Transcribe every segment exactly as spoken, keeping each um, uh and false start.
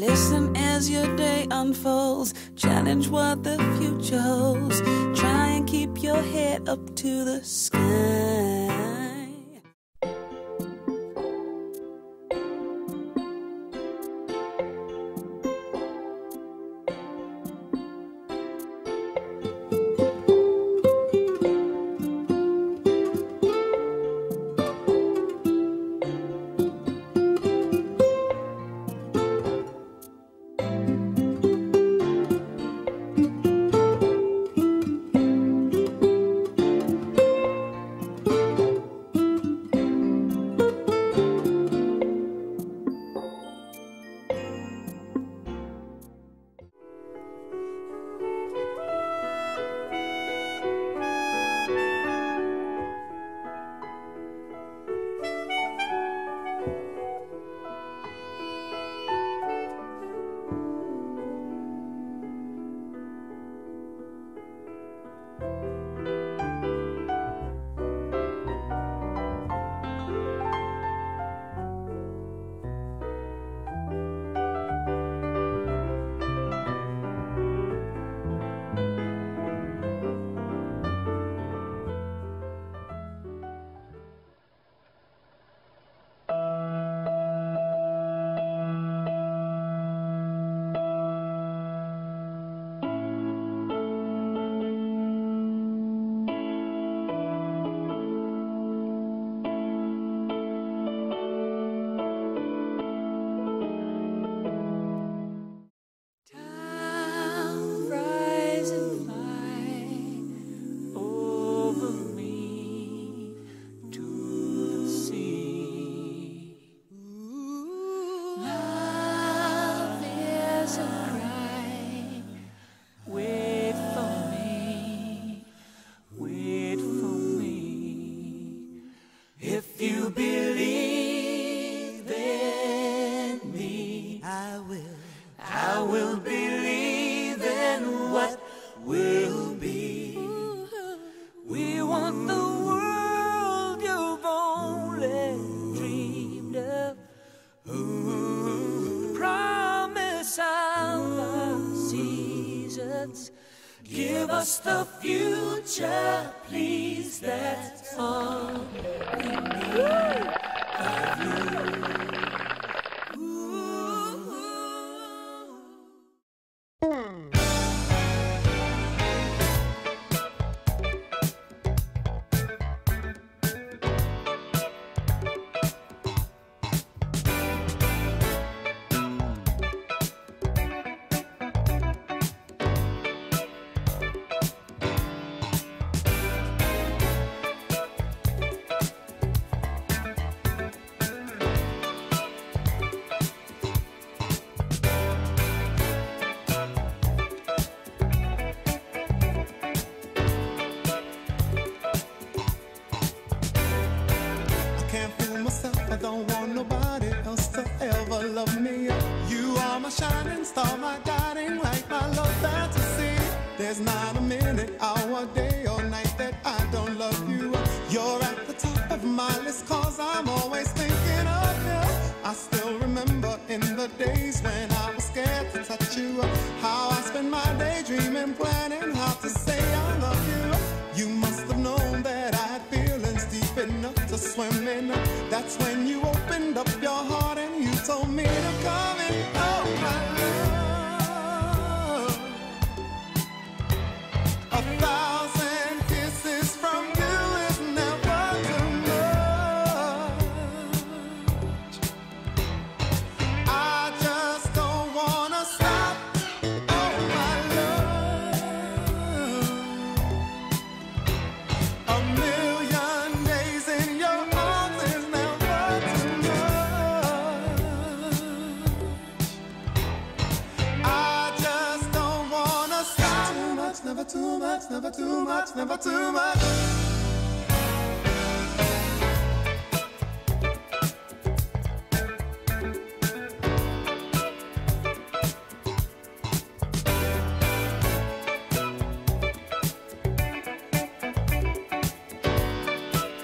Listen as your day unfolds. Challenge what the future holds. Try and keep your head up to the sky. Give us the future, please, that's all we need of you. I don't want nobody else to ever love me. You are my shining star, my guiding light, my love fantasy. There's not a minute, hour, day or night that I don't love you. You're at the top of my list, cause I'm always thinking of you. I still remember in the days when I was scared to touch you, how I spent my day dreaming, planning how to say I love you. You must have known that I had feelings deep enough to swim in. That's when you opened up your heart and you told me to come in. Oh my love, a thousand kisses from you is never too much. I just don't wanna stop. Oh my love, a million days in your arms is never too much. I just don't wanna stop. Too much, never too much, never too much, never too much.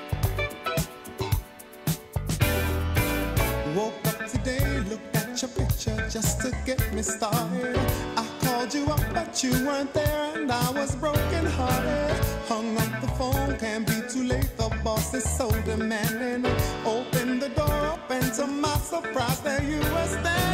Woke up today, looked at your picture gesture just to get me started. I called you up, but you weren't there, and I was broken hearted. Hung up the phone, can't be too late. The boss is so demanding. Open the door up, and to my surprise, there you were standing.